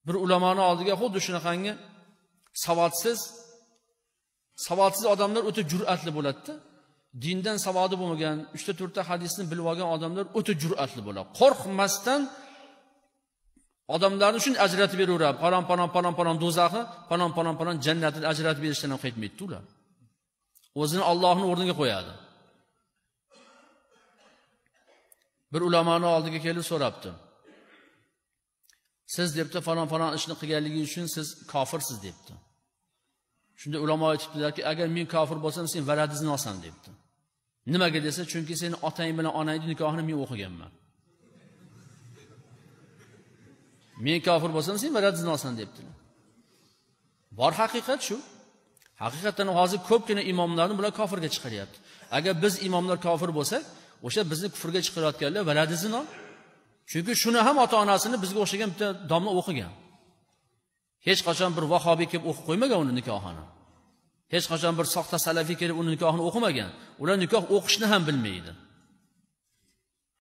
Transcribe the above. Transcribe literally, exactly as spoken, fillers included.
Bir ulamoni oldiga xuddi shunaqangi savodsiz savodsiz odamlar o'ta jur'atli bo'ladi-da. Dindan savodi bo'lmagan, uchta to'rtta hadisni bilib olgan odamlar o'ta jur'atli bo'ladi. Qo'rqmasdan odamlarni shuni ajratib beraveradi. Palon palon palon palon do'zaxni, palon palon palon jannatni ajratib berishdan ham qaytmaydi ular. O'zini Allohning o'rniga qo'yadi. Bir ulamoni oldiga kelib so'rabdi. Siz debdi falon falon ishni qilganligi uchun siz kofirsiz debdi. Shunda ulamo aytibdilarki, agar men kofir bo'lsam, sen valadingizni olsan debdi. Nimaga desa, chunki seni otang bilan onangning nikohini men o'qiganman. Men kofir bo'lsam, sen valadingizni olsan debdilar. Bor haqiqat shu. Haqiqatan hozir ko'pgina imomlarni bular kofirga chiqaryapti. Agar biz imomlar kofir bo'lsak, o'sha bizni kufrga chiqarayotganlar valadingizni ol. Chunki shuni ham ota-onasini bizga o'xshagan bitta domla o'qigan. Hech qachon bir vahobiy kelib o'qib qo'ymagan uni nikohini. Hech qachon bir soxta salafiy kelib uni nikohini o'qimagan. Ular nikoh o'qishni ham bilmaydi.